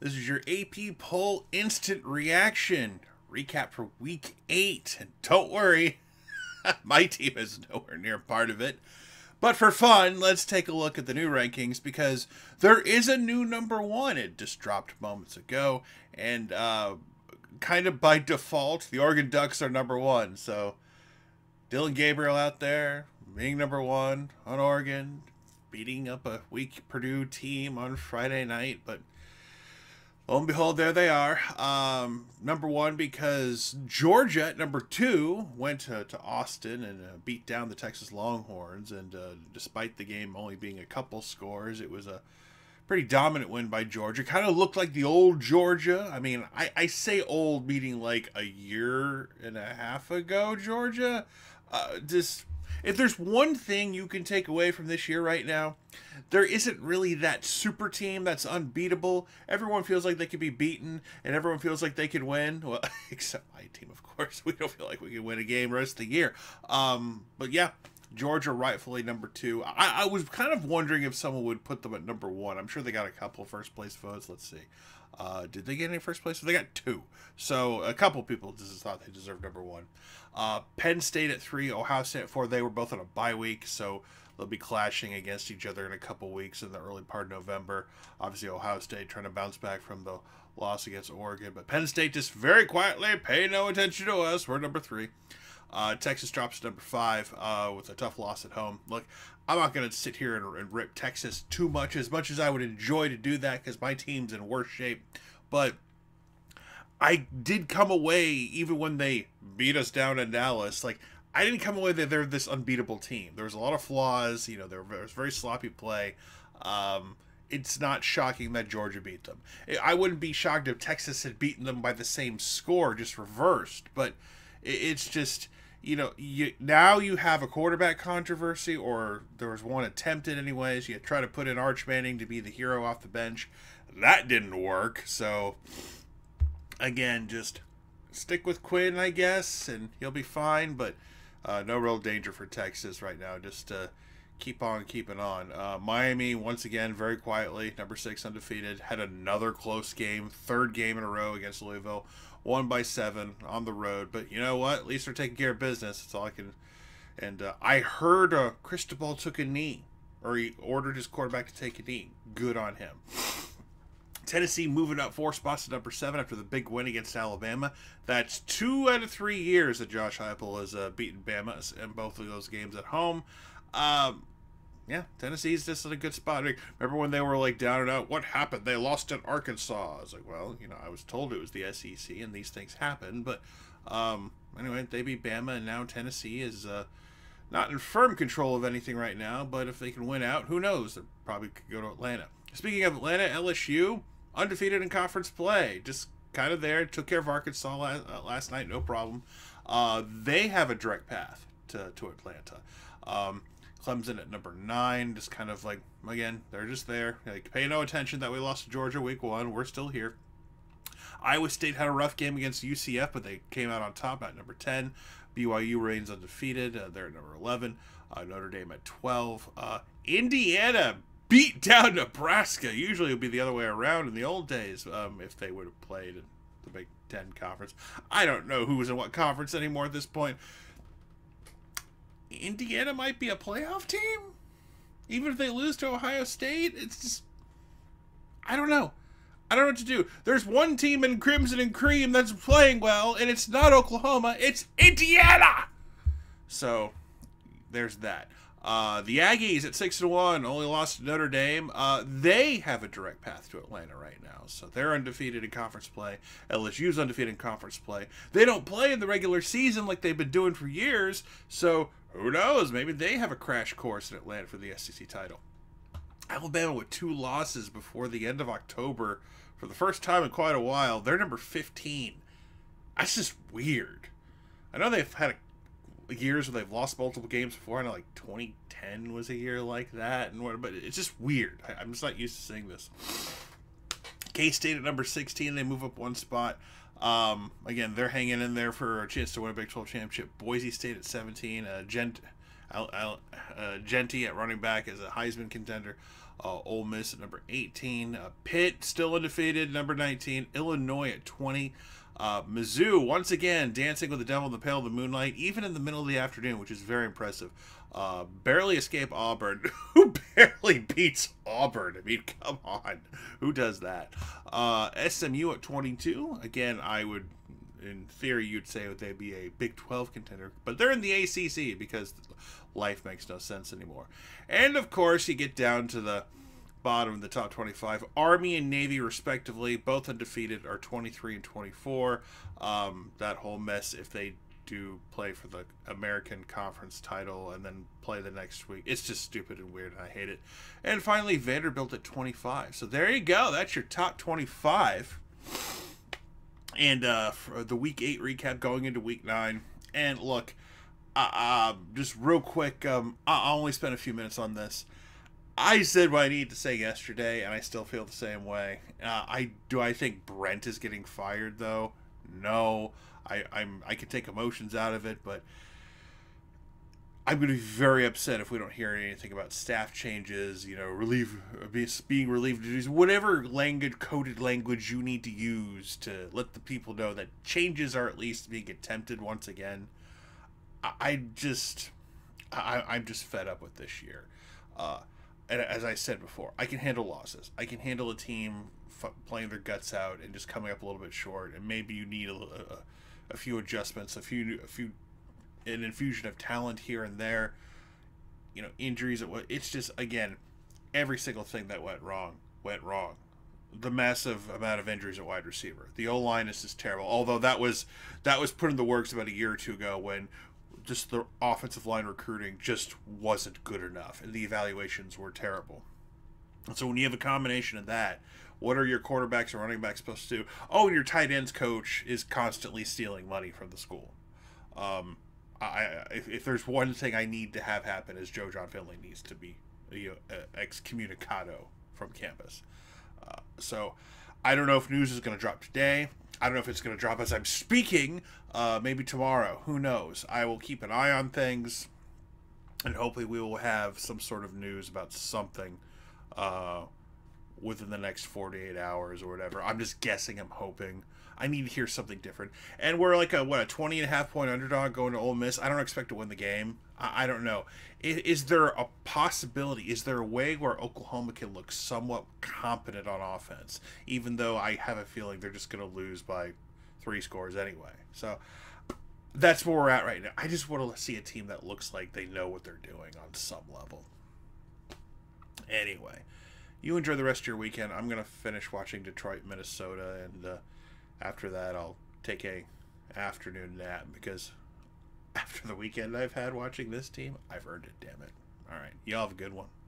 This is your AP poll instant reaction recap for week 8. And don't worry, my team is nowhere near part of it. But for fun, let's take a look at the new rankings because there is a new number 1. It just dropped moments ago. And kind of by default, the Oregon Ducks are number 1. So Dillon Gabriel out there being number 1 on Oregon, beating up a weak Purdue team on Friday night. But lo and behold, there they are. Number 1 because Georgia at number 2 went to Austin and beat down the Texas Longhorns. And despite the game only being a couple scores, it was a pretty dominant win by Georgia. Kind of looked like the old Georgia. I mean, I say old meaning like a year and a half ago Georgia. If there's one thing you can take away from this year right now, there isn't really that super team that's unbeatable. Everyone feels like they could be beaten, and everyone feels like they could win. Well, except my team, of course. We don't feel like we can win a game the rest of the year. But yeah, Georgia rightfully number 2. I was kind of wondering if someone would put them at number 1. I'm sure they got a couple first place votes. Let's see. Did they get any first place? They got 2. So a couple people just thought they deserved number 1. Penn State at 3, Ohio State at 4. They were both on a bye week, so they'll be clashing against each other in a couple weeks in the early part of November. Obviously, Ohio State trying to bounce back from the loss against Oregon. But Penn State just very quietly, pay no attention to us. We're number 3. Texas drops to number 5 with a tough loss at home. Look, I'm not going to sit here and rip Texas too much as I would enjoy to do that because my team's in worse shape. But I did come away, even when they beat us down in Dallas, like, I didn't come away that they're this unbeatable team. There was a lot of flaws. You know, there was very sloppy play. It's not shocking that Georgia beat them. I wouldn't be shocked if Texas had beaten them by the same score, just reversed. But it's just, you know, now you have a quarterback controversy, or there was one attempted anyways. You try to put in Arch Manning to be the hero off the bench. That didn't work. So, again, just stick with Quinn, I guess, and he'll be fine. But no real danger for Texas right now. Just keep on keeping on. Miami, once again, very quietly, number 6 undefeated. Had another close game, 3rd game in a row against Louisville. Won by 7 on the road. But you know what? At least they're taking care of business. That's all I can. And I heard Cristobal took a knee, or he ordered his quarterback to take a knee. Good on him. Tennessee moving up 4 spots to number 7 after the big win against Alabama. That's 2 out of 3 years that Josh Heupel has beaten Bama in both of those games at home. Yeah, Tennessee's just in a good spot. Remember when they were like down and out? What happened? They lost at Arkansas. I was like, well, you know, I was told it was the SEC and these things happen. But anyway, they beat Bama, and now Tennessee is not in firm control of anything right now. But if they can win out, who knows? They probably could go to Atlanta. Speaking of Atlanta, LSU undefeated in conference play, just kind of there. Took care of Arkansas last night, no problem. They have a direct path to Atlanta. Clemson at number 9, just kind of like, again, they're just there. Like, pay no attention that we lost to Georgia week 1. We're still here. Iowa State had a rough game against UCF, but they came out on top at number 10. BYU reigns undefeated. They're at number 11. Notre Dame at 12. Indiana beat down Nebraska. Usually it would be the other way around in the old days if they would have played in the Big Ten Conference. I don't know who was in what conference anymore at this point. Indiana might be a playoff team, even if they lose to Ohio State. It's just, I don't know. I don't know what to do. There's one team in Crimson and Cream that's playing well, and it's not Oklahoma. It's Indiana. So there's that. The Aggies at 6-1 only lost to Notre Dame. They have a direct path to Atlanta right now, so they're undefeated in conference play. LSU's undefeated in conference play. They don't play in the regular season like they've been doing for years, so who knows? Maybe they have a crash course in Atlanta for the SEC title. Alabama with 2 losses before the end of October for the first time in quite a while. They're number 15. That's just weird. I know they've had years where they've lost multiple games before. I know like 2010 was a year like that, but it's just weird. I'm just not used to seeing this. K-State at number 16. They move up 1 spot. Again, they're hanging in there for a chance to win a Big 12 championship. Boise State at 17. Genty at running back is a Heisman contender. Ole Miss at number 18. Pitt still undefeated, number 19. Illinois at 20. Mizzou, once again, dancing with the devil in the pale of the moonlight, even in the middle of the afternoon, which is very impressive. Barely escape Auburn. Who barely beats Auburn? I mean, come on. Who does that? SMU at 22. Again, I would, in theory, you'd say that they'd be a Big 12 contender, but they're in the ACC because life makes no sense anymore. And, of course, you get down to the bottom of the top 25. Army and Navy, respectively, both undefeated, are 23 and 24. That whole mess, if they do play for the American Conference title and then play the next week, it's just stupid and weird, and I hate it. And finally, Vanderbilt at 25. So there you go. That's your top 25. And for the Week 8 recap going into Week 9. And look, just real quick, I'll only spend a few minutes on this. I said what I needed to say yesterday, and I still feel the same way. I think Brent is getting fired, though? No. I can take emotions out of it, but I'm going to be very upset if we don't hear anything about staff changes, being relieved of duties, whatever coded language you need to use to let the people know that changes are at least being attempted once again. I'm just fed up with this year. And as I said before, I can handle losses. I can handle a team playing their guts out and just coming up a little bit short. And maybe you need a few adjustments, an infusion of talent here and there. Injuries. It's just, again, every single thing that went wrong. The massive amount of injuries at wide receiver. The O-line is just terrible. Although that was put in the works about a year or two ago when just the offensive line recruiting just wasn't good enough, and the evaluations were terrible. And so when you have a combination of that, what are your quarterbacks or running backs supposed to do? Oh, and your tight ends coach is constantly stealing money from the school. If there's one thing I need to have happen, is Joe John Finley needs to be excommunicado from campus. So I don't know if news is going to drop today. I don't know if it's going to drop as I'm speaking. Maybe tomorrow. Who knows? I will keep an eye on things, and hopefully we will have some sort of news about something within the next 48 hours or whatever. I'm just guessing. I'm hoping. I need to hear something different. And we're like a 20.5 point underdog going to Ole Miss. I don't expect to win the game. I don't know. Is there a possibility? Is there a way where Oklahoma can look somewhat competent on offense, even though I have a feeling they're just going to lose by 3 scores anyway? So that's where we're at right now. I just want to see a team that looks like they know what they're doing on some level. Anyway, you enjoy the rest of your weekend. I'm going to finish watching Detroit, Minnesota, and after that I'll take a afternoon nap, because after the weekend I've had watching this team, I've earned it, damn it. All right, y'all have a good one.